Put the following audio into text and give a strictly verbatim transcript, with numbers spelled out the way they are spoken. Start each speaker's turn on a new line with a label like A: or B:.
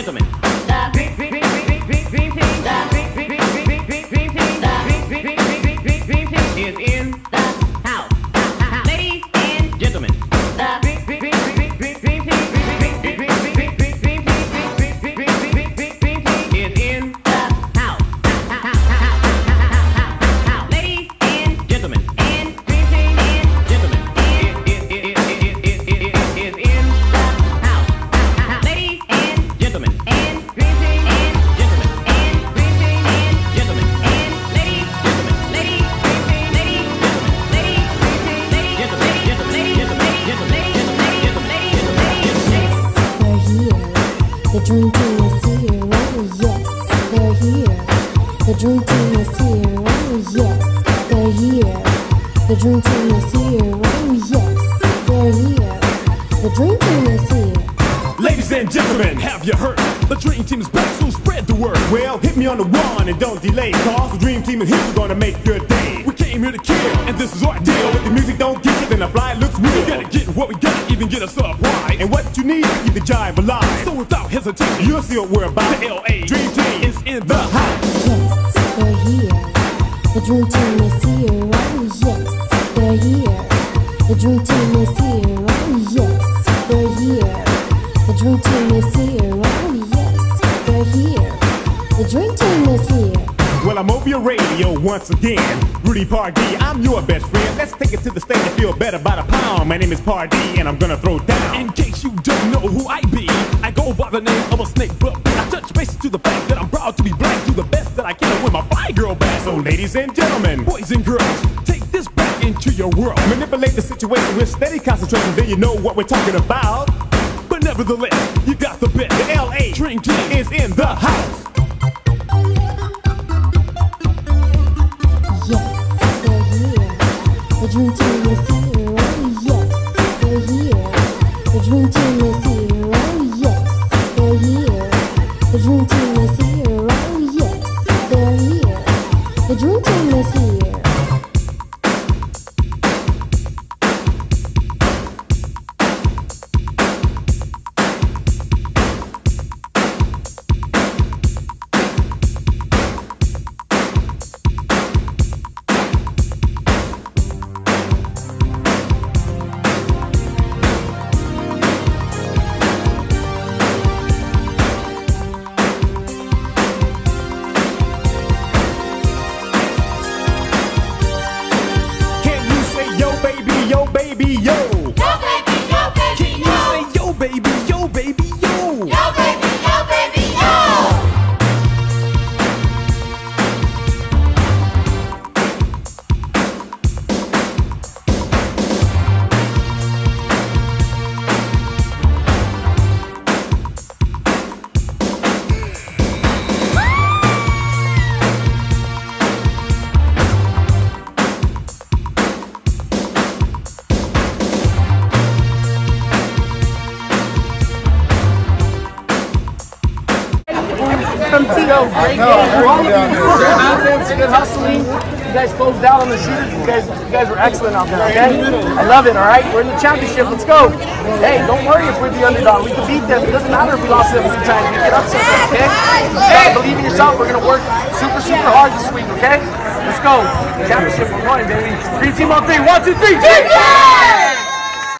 A: gentlemen, the dream, dream, dream, dream, dream, dream team, the dream, dream, dream, dream, dream, dream team, the dream, dream, dream, dream, dream, dream team is in the house. Ladies and gentlemen, the dream, dream, dream, dream, dream, dream team, dream, dream, dream, dream, dream, dream, dream team, dream, dream, dream, dream, dream, dream, dream team is in the house. Ladies and gentlemen, and dream team and gentlemen is is is is is is is in the house. Ladies and gentlemen, and dream team and gentlemen, and dream team and gentlemen, and ladies, gentlemen, ladies, dream team, ladies, gentlemen, ladies, dream team, ladies, gentlemen, gentlemen, gentlemen, gentlemen, gentlemen, gentlemen, gentlemen.
B: They're here. The dream team is here. Oh yes, they're here. The dream team is here. Oh yes, they're here. The dream team is here. Oh yes, they're here. The dream team is here.
C: Ladies and gentlemen, have you heard? The dream team is back, so spread the word. Well, hit me on the one and don't delay, cause the dream team is here, we're gonna make your day. We came here to kill, and this is our deal. If the music don't get you, then the fly looks real. We gotta get what we got, even get a surprise. And what you need, keep the jive alive. So without hesitation, you'll see what we're about. The L A Dream Team is in the house.
B: Yes, they're here. The dream team is here. Oh yes, they're here. The dream team is here. Oh yes, they're here. The dream team is here. Oh yes, they're here. The dream team is here.
C: Well, I'm over your radio once again. Rudy Pardee, I'm your best friend. Let's take it to the stage and feel better by the pound. My name is Pardee, and I'm gonna throw down. In case you don't know who I be, I go by the name of a snake, but I touch bases to the fact that I'm proud to be black. Do the best that I can with my fly girl back. So ladies and gentlemen, boys and girls, take this back into your world. Manipulate the situation with steady concentration, then you know what we're talking about. But nevertheless, you got the best. The L A Dream Team is in the house.
B: Yes, they're here. The dream team is here. Oh yes, they're here. The dream team is here. Oh yes, they're here. The dream team is here. Oh yes, they're here. The dream team is here.
C: Yo baby, yo baby, yo.
D: Yo baby, yo baby,
C: Can you
D: yo.
C: say yo baby, yo baby, yo?
D: Yo baby, yo baby, yo.
E: From T O, great game. Good offense, good hustling. You guys closed out on the shooters. You guys, you guys were excellent out there, okay? I love it, all right? We're in the championship. Let's go. Hey, don't worry if we're the underdog. We can beat them. It doesn't matter if we lost them sometimes. We get upset, okay? Hey, believe in yourself. We're going to work super, super hard this week, okay? Let's go. Championship, we're going, baby. Green team on three. One, two, three. Team!